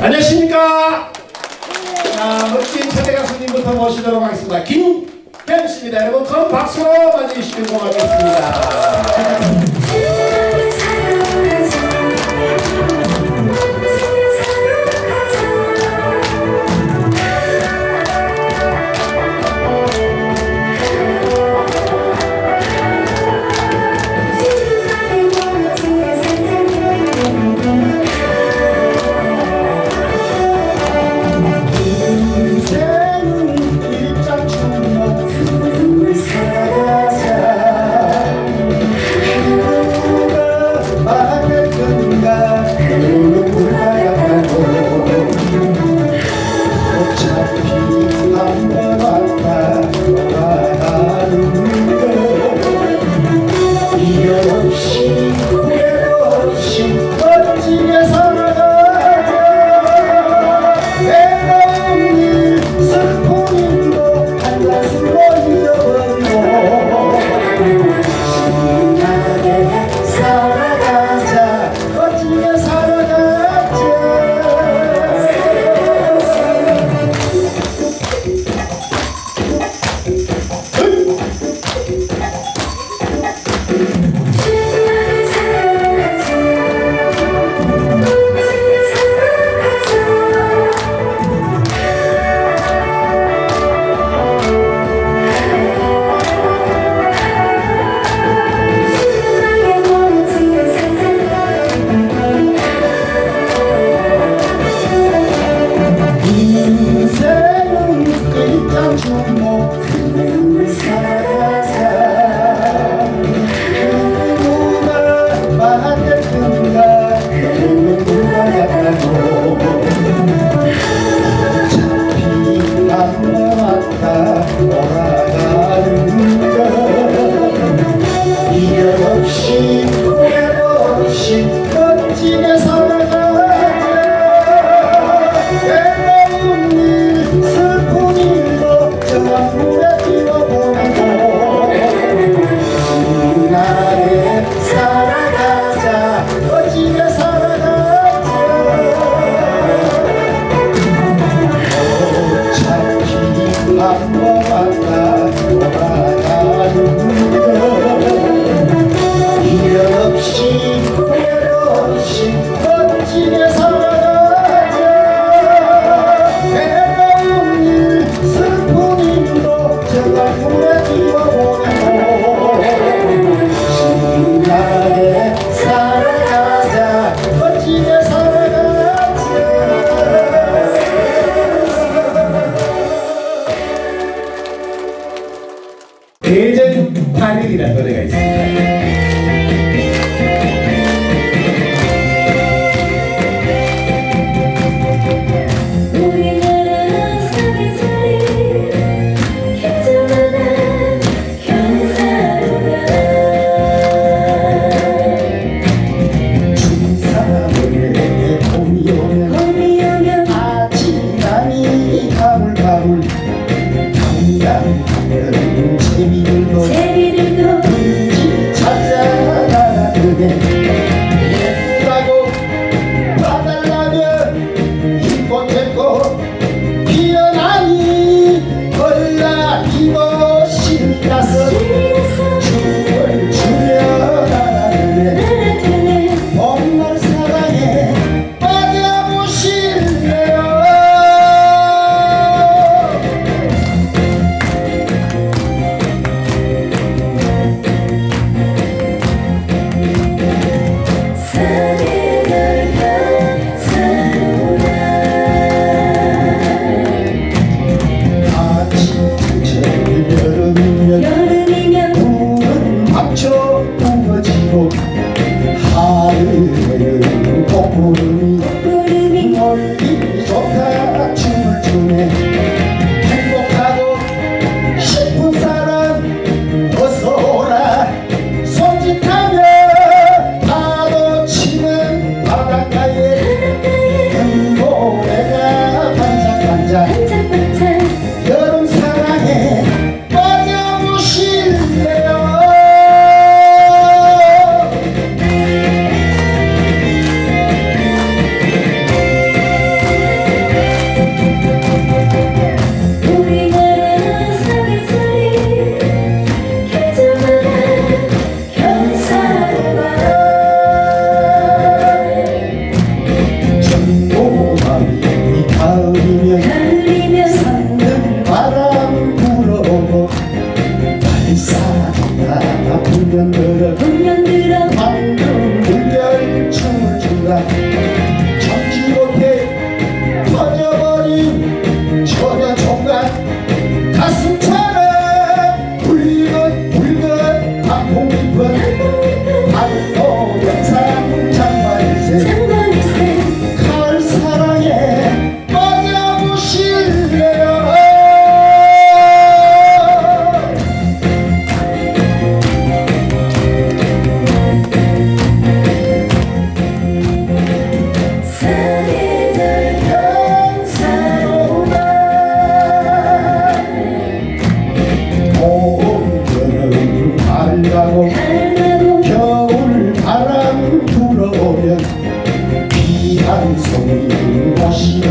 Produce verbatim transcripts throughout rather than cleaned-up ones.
안녕하십니까. 자, 멋진 초대 가수님부터 모시도록 하겠습니다. 김현 씨입니다. 여러분 큰 박수로 맞이해주시면 고맙겠습니다. 그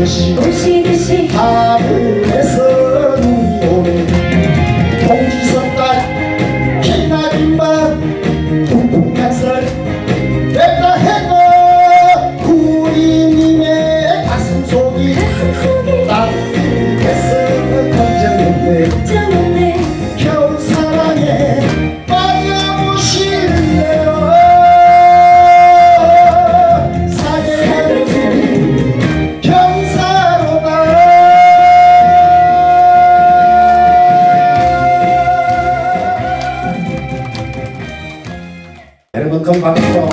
오시듯이 오시듯이 하늘에서 눈이 오네 동지선 딸 기나긴 밤 쿵쿵 한살 냈다 해도 우리님의 가슴속이 따뜻해서 걱정없네 겨울 사랑에 빠져보실래요 사계절은 경사로다 여러분 큰 박수로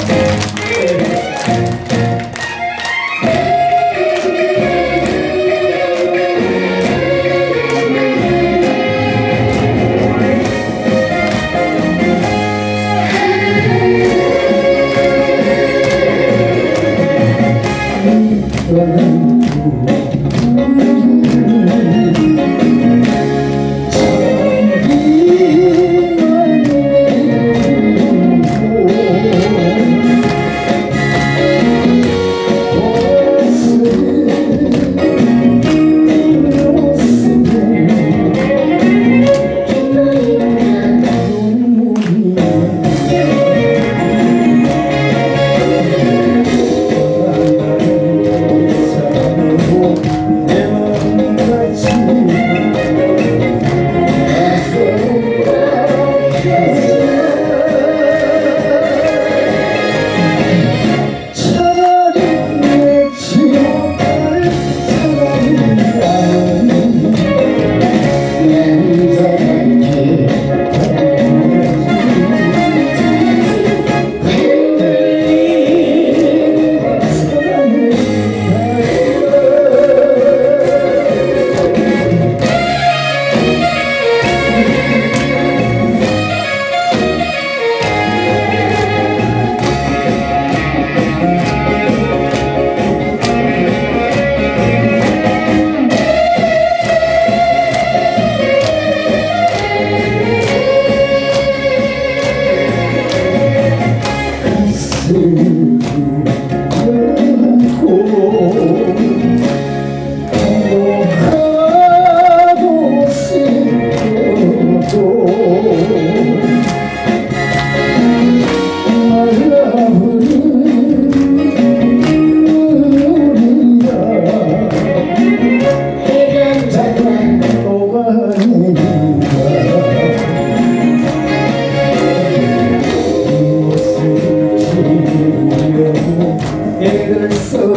애를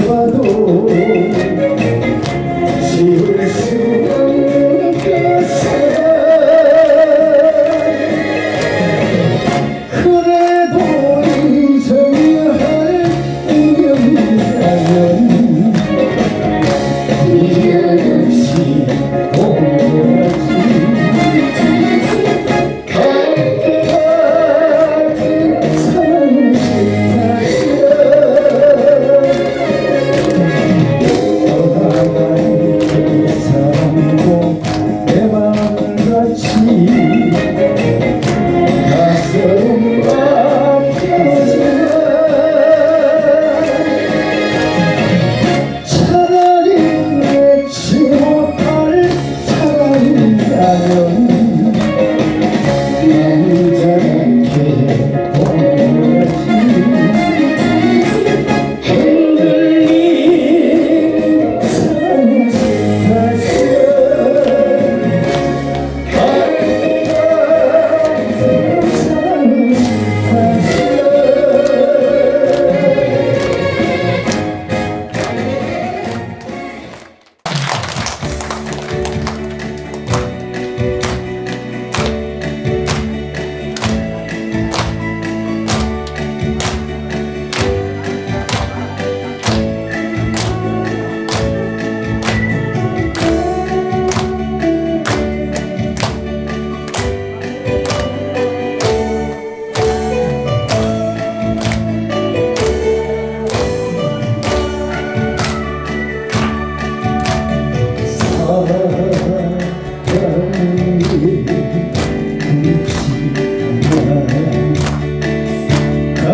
써봐도 지울 수 없는 그 사랑 그래도 잊어야 할 인연이라면 미련 없이 오지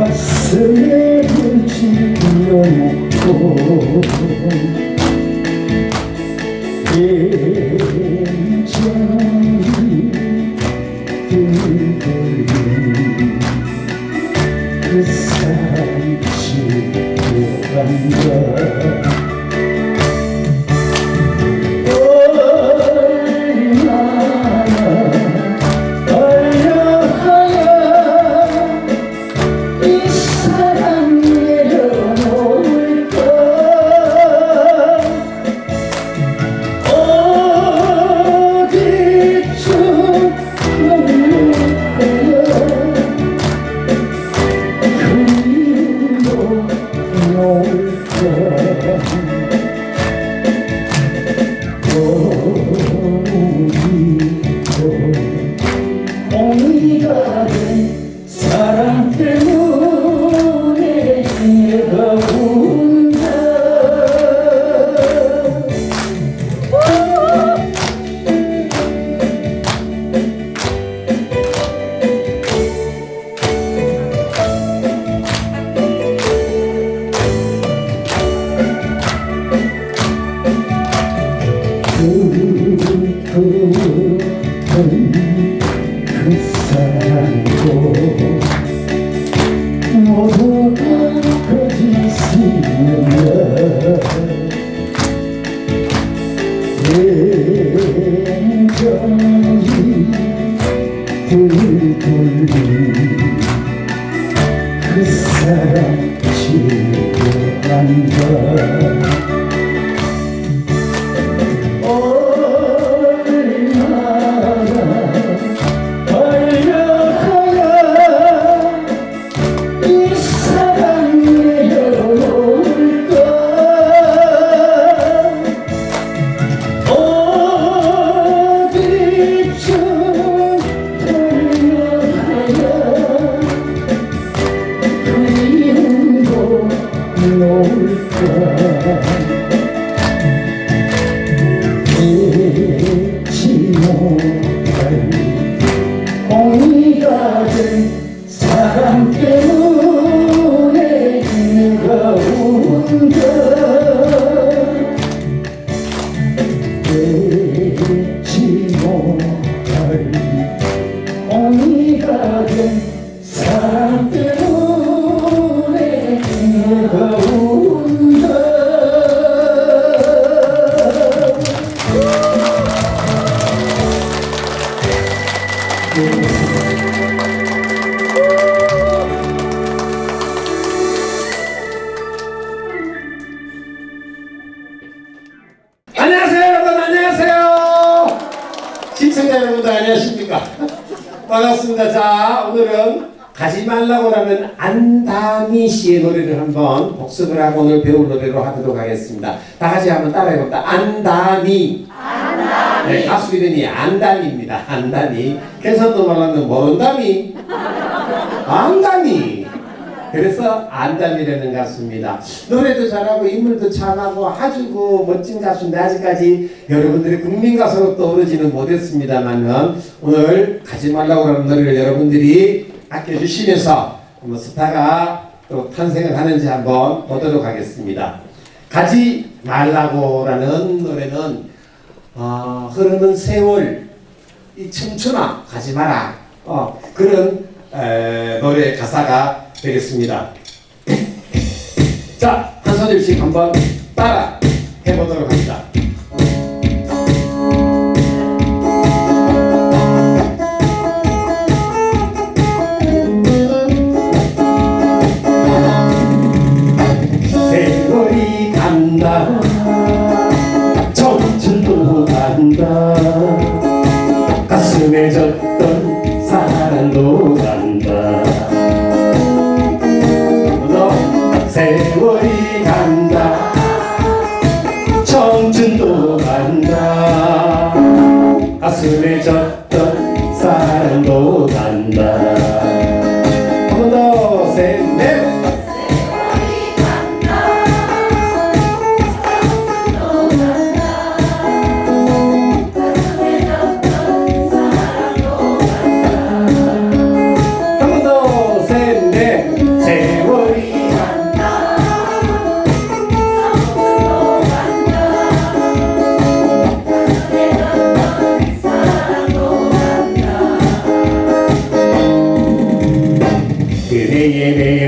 가슴에 불을 지펴놓고 그 사랑이 지워간다 오니가 된 사랑 때문에 내가 운다 그 사랑도 모두가 거짓이었나 냉정히 들돌린 그 사랑 지워간다 잊지 못할 오니가 된 사랑 때문에 내가 운다 잊지 못할 오니가 된 사랑 때문에 내가 운다 안녕하세요 여러분, 안녕하세요. 시청자 여러분들 안녕하십니까. 반갑습니다. 자, 오늘은 가지 말라고라는 안다미 씨의 노래를 한번 복습을 하고 오늘 배울 노래로 하도록 하겠습니다. 다 같이 한번 따라해봅니다. 안다미. 안다미. 네, 가수 이름이 안다미입니다. 안다미. 경상도 말로는 모른다미. 안다미. 그래서 안다미라는 가수입니다. 노래도 잘하고 인물도 참하고 아주 그 멋진 가수인데 아직까지 여러분들이 국민 가수로 떠오르지는 못했습니다만은 오늘 가지 말라고 하는 노래를 여러분들이 아껴주시면서 한번 스타가 또 탄생을 하는지 한번 보도록 하겠습니다. 가지 말라고라는 노래는 어, 흐르는 세월, 이 청춘아 가지 마라, 어, 그런 에, 노래 가사가 되겠습니다. 자, 한 소절씩 한번 따라 해보도록 합니다. 세월이 간다, 청춘도 간다, 가슴에 졌던 사랑도 간다. 세월이 간다, 청춘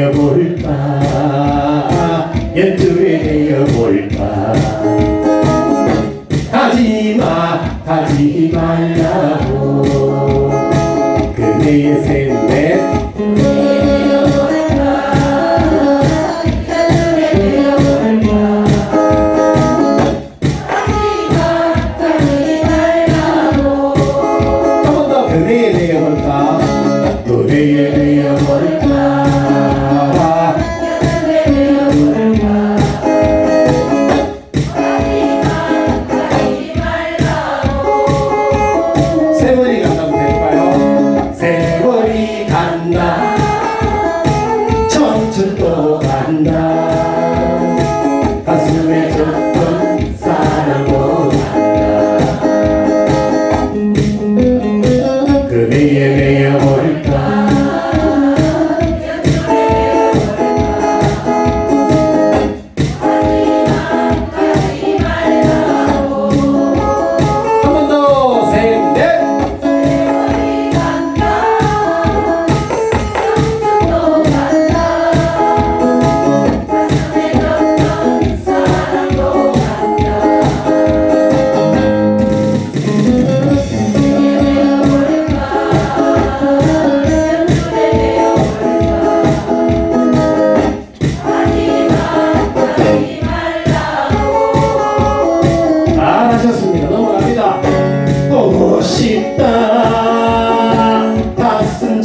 내어볼까 연주에 내어볼까 가지마 가지 말라고 그대의 셋넷 그대에 내어볼까 세월이 간다면 될까요? 세월이 간다 청춘도 간다 가슴에 젖던 사랑도 간다 그대에 내어볼까 잘하셨습니다. 넘어갑니다. 보고 싶다 가슴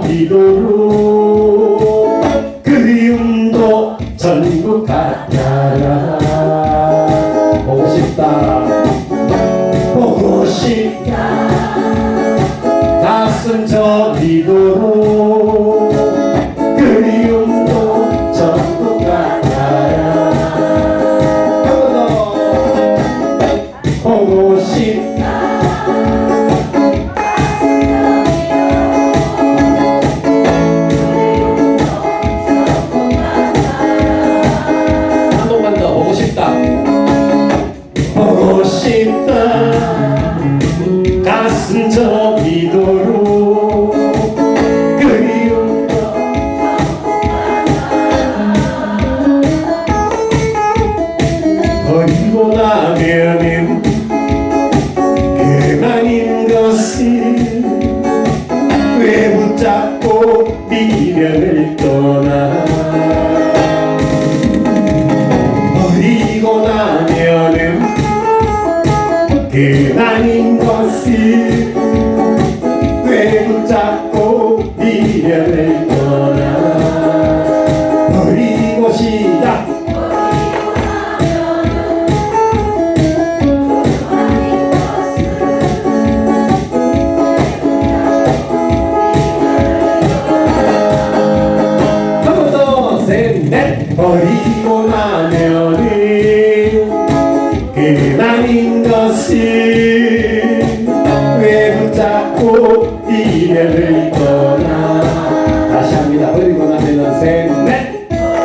저기도록 그리움도 전부 같아라 보고 싶다 보고 싶다 가슴 저기도록 그리움도 전부 같아라 보고 싶다 한 번만 더 보고 싶다 보고 싶다 가슴 저기도록 그리움도 버리고 나면은 그만인 것을 왜 붙잡고 미련을 떠나 버리고 나면은 그만인 것을 왜 붙잡고 미련을 떠나 버리고 시작 버리고 나면은 그만인 것을 왜 붙잡고 미련을 떠나 다시 합니다. 버리고 나면은 셋넷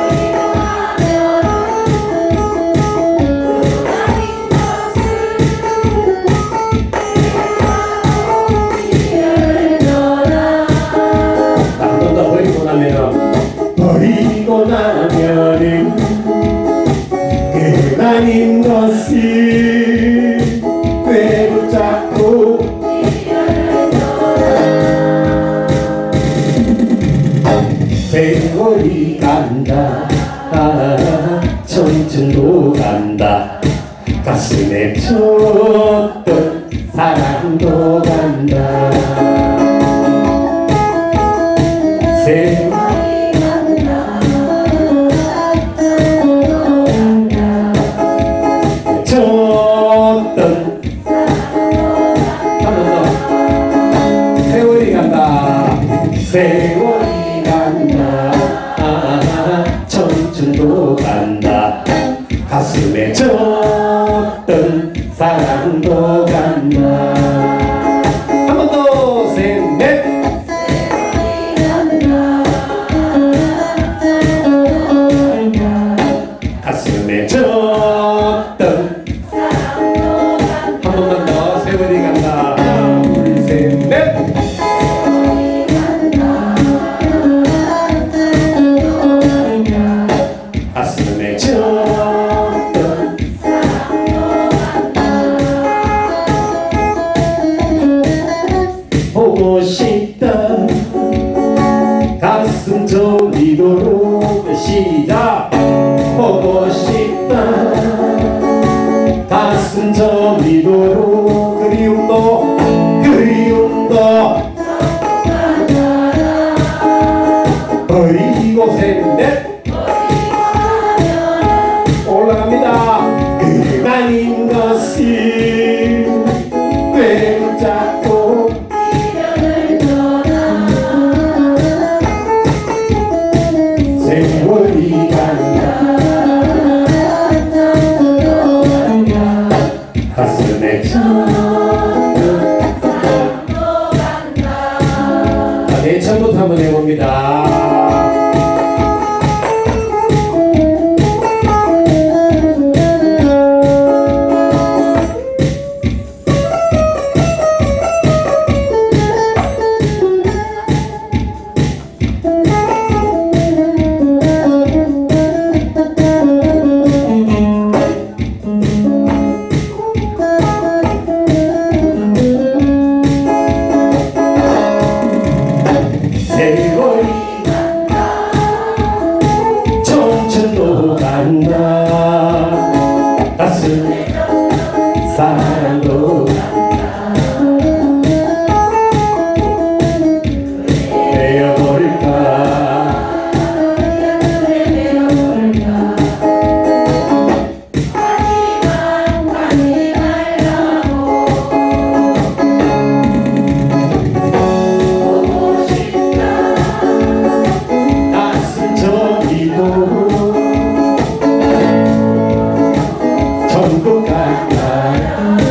한 번 더 버리고 나면은 버리고 나면은 그만인 것을 왜 붙잡고 세월이 간다 아, 청춘도 간다 가슴에 쳤던 사랑도 간다 세월이 간다 쳤던 한 번 더 세월이 간다 세월이 간다 아, 청춘도 간다 가슴에 쳤던 사랑도 간다 한 번 더 셋넷 가슴에 쳤던 한 번만 더 세월이 간다 둘 셋 넷 시작. 보고 싶다 가슴 저리도록 그리움도 그리움도 버리고 셋넷 올라갑니다. 그만인 것이 왜 붙잡고 세월이 간다 가슴에 자, 네 처음부터 한번 해봅니다. 세월이 청춘도 간다 가슴에 사랑도 베어버릴까 전국 가까이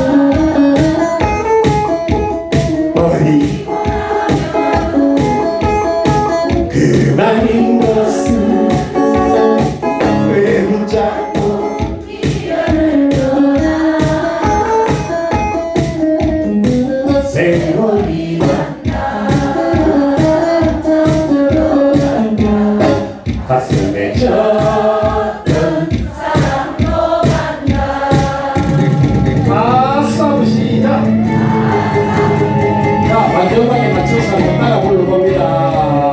어디 그만인 것은 왜 붙잡고 세월이 가슴에 젖던 아싸 시작. 자 마지막에 맞춰서 한번 따라 불러봅니다.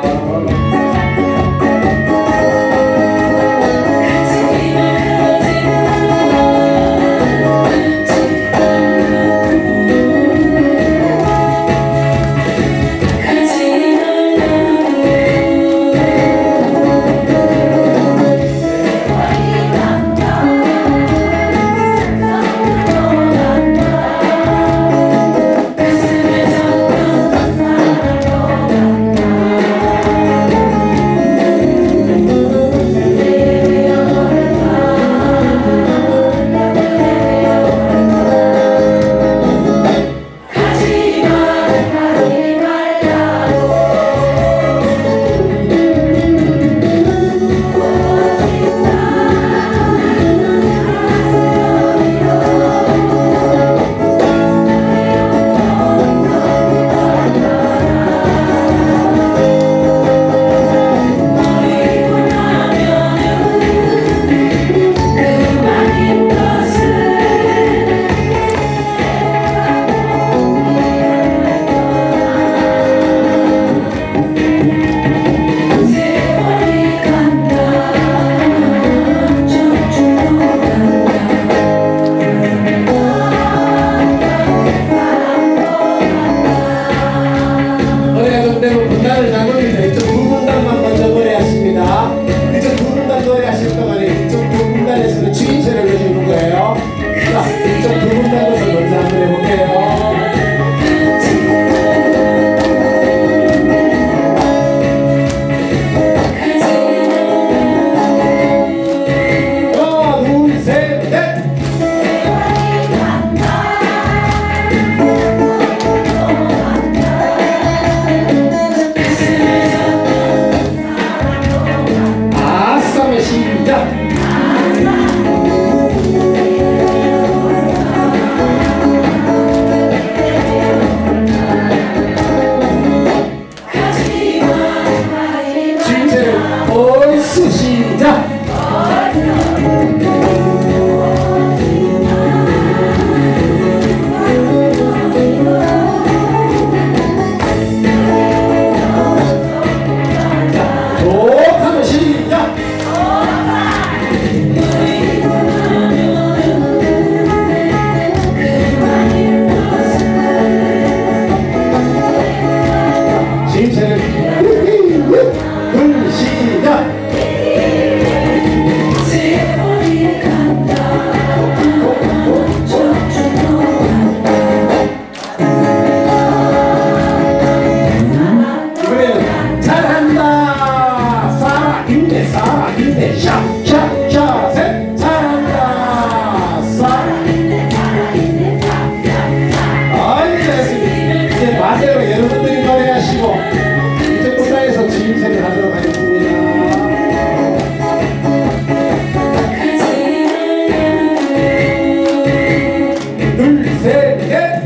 힘내 살아 힘내 샤샤샤 셋 사랑한다 살아있네 살아있네 아이 됐습니다. 이제 마지막으로 여러분들이 노래하시고 이제 무대에서 주임새를 하도록 하겠습니다. 둘 셋 넷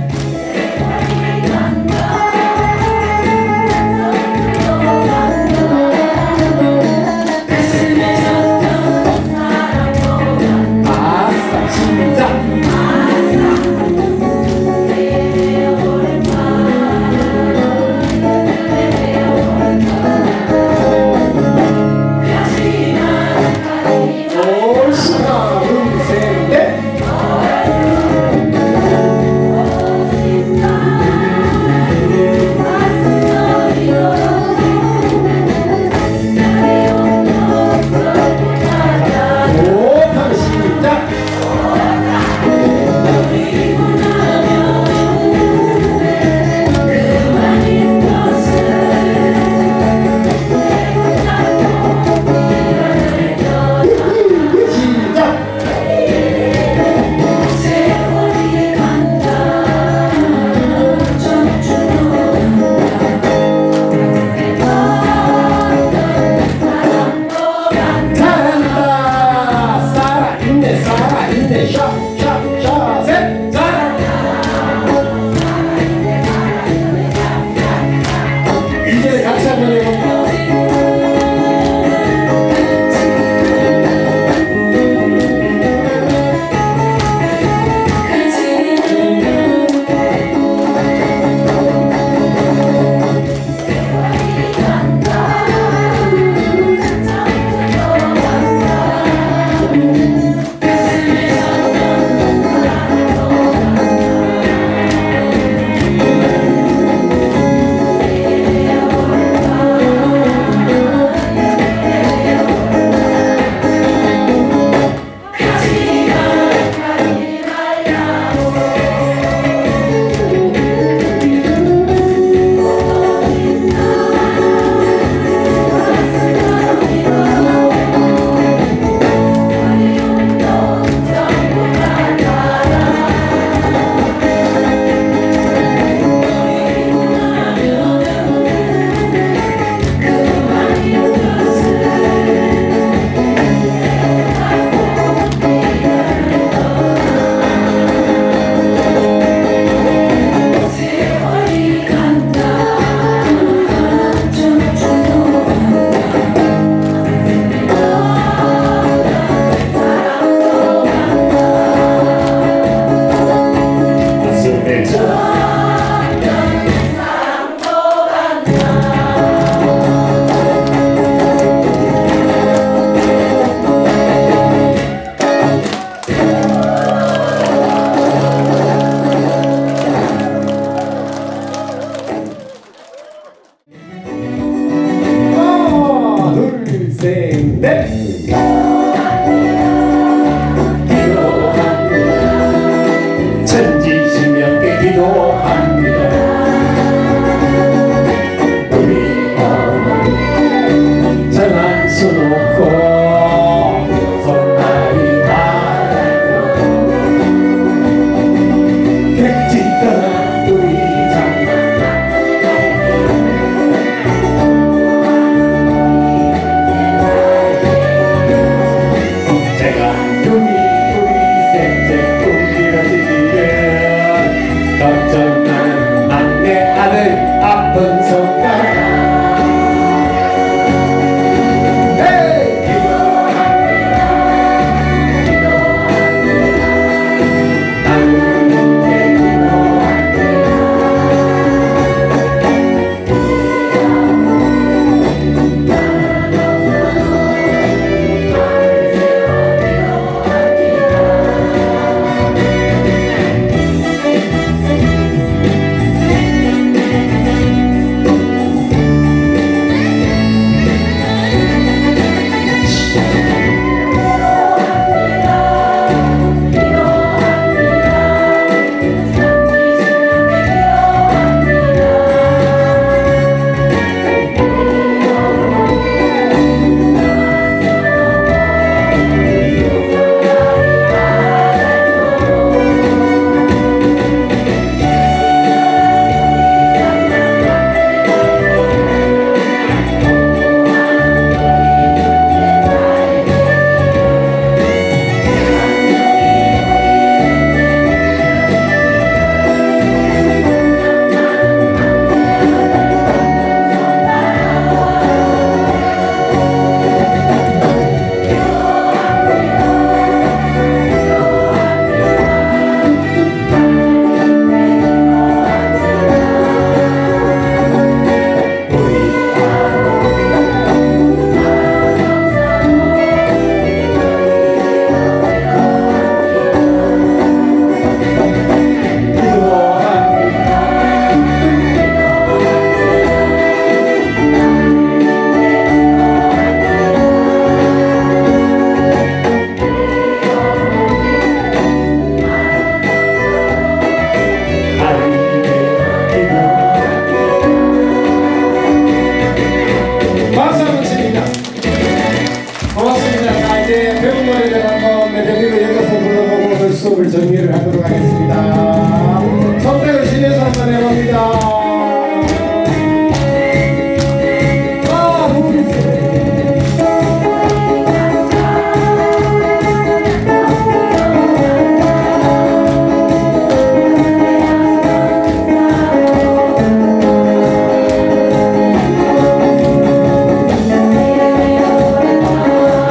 수업을 정리를 하도록 하겠습니다. 성대를 신에서 한번 해봅니다.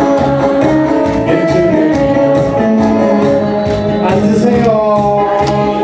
앉으세요.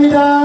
감사합니다.